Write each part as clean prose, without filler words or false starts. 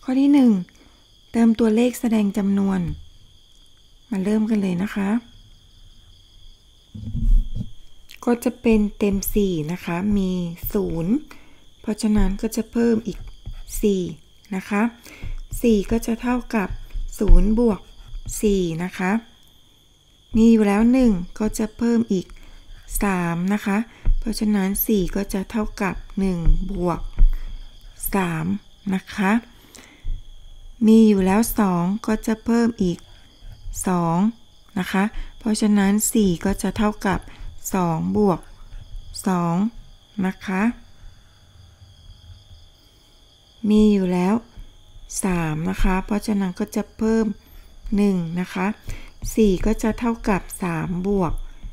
ข้อที่1เติมตัวเลขแสดงจำนวนมาเริ่มกันเลยนะคะก็จะเป็นเต็ม4นะคะมี0เพราะฉะนั้นก็จะเพิ่มอีก4นะคะ4ก็จะเท่ากับ0บวก4นะคะมีอยู่แล้ว1ก็จะเพิ่มอีก3นะคะเพราะฉะนั้น4ก็จะเท่ากับ1บวก3นะคะมีอยู่แล้ว2ก็จะเพิ่มอีก2นะคะเพราะฉะนั้น4ก็จะเท่ากับ2บวก2นะคะมีอยู่แล้ว3นะคะเพราะฉะนั้นก็จะเพิ่ม1นะคะ4ก็จะเท่ากับ3บวก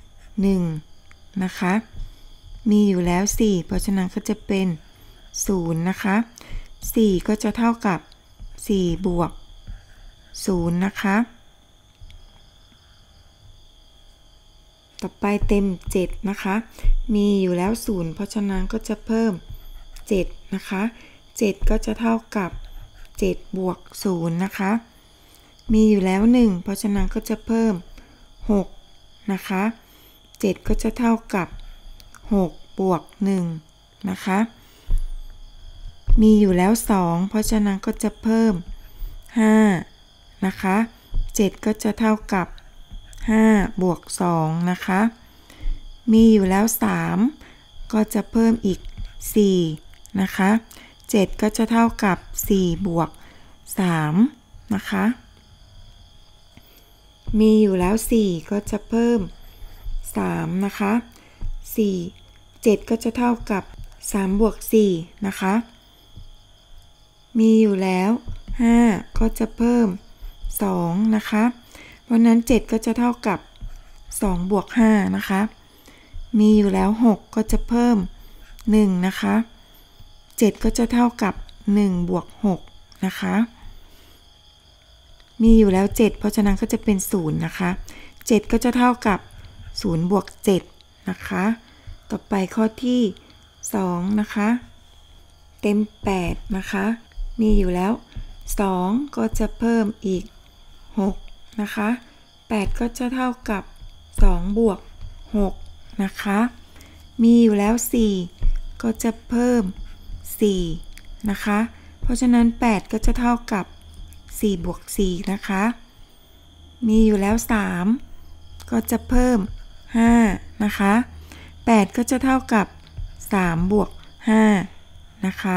1นะคะมีอยู่แล้ว4เพราะฉะนั้นก็จะเป็น0นะคะ4ก็จะเท่ากับ4บวก0นะคะต่อไปเต็ม7นะคะมีอยู่แล้ว0เพราะฉะนั้นก็จะเพิ่ม7นะคะ7ก็จะเท่ากับ7บวก0นะคะมีอยู่แล้ว1เพราะฉะนั้นก็จะเพิ่ม6นะคะ7ก็จะเท่ากับ6บวก1นะคะมีอยู่แล้ว2เพราะฉะนั้นก็จะเพิ่ม5นะคะ7ก็จะเท่ากับ5บวก2นะคะมีอยู่แล้ว3ก็จะเพิ่มอีก4นะคะ7ก็จะเท่ากับ4บวก3นะคะมีอยู่แล้ว4ก็จะเพิ่ม3นะคะ7ก็จะเท่ากับ3บวก4นะคะมีอยู่แล้ว5ก็จะเพิ่ม2นะคะเพราะนั้น7ก็จะเท่ากับ2บวก5นะคะมีอยู่แล้ว6ก็จะเพิ่ม1นะคะ7ก็จะเท่ากับ1บวก6นะคะมีอยู่แล้ว7เพราะฉะนั้นก็จะเป็น0นะคะ7ก็จะเท่ากับ0บวก7นะคะต่อไปข้อที่2นะคะเต็ม8นะคะมีอยู่แล้ว2ก็จะเพิ่มอีก6นะคะ8ก็จะเท่ากับ2บวก6นะคะมีอยู่แล้ว4ก็จะเพิ่ม4นะคะเพราะฉะนั้น8ก็จะเท่ากับ4บวก4นะคะมีอยู่แล้ว3ก็จะเพิ่ม5นะคะ8ก็จะเท่ากับ3บวก5นะคะ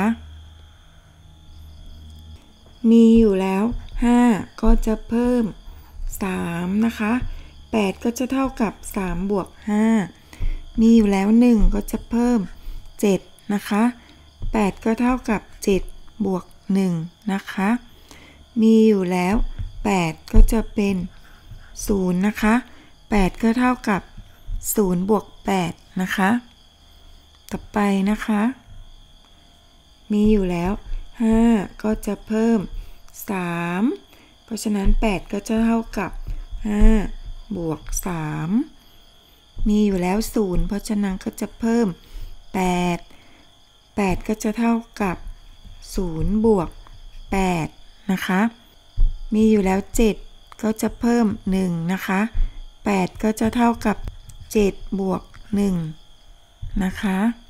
มีอยู่แล้ว5ก็จะเพิ่ม3นะคะ8ก็จะเท่ากับ3บวก5มีอยู่แล้ว1ก็จะเพิ่ม7นะคะ8ก็เท่ากับ7บวก1นะคะมีอยู่แล้ว8ก็จะเป็น0นะคะ8ก็เท่ากับ0บวก8นะคะต่อไปนะคะมีอยู่แล้ว5ก็จะเพิ่ม3เพราะฉะนั้น8ก็จะเท่ากับ5บวก3มีอยู่แล้ว0เพราะฉะนั้นก็จะเพิ่ม8ก็จะเท่ากับ0บวก8นะคะมีอยู่แล้ว7ก็จะเพิ่ม1นะคะ8ก็จะเท่ากับ7บวก1นะคะ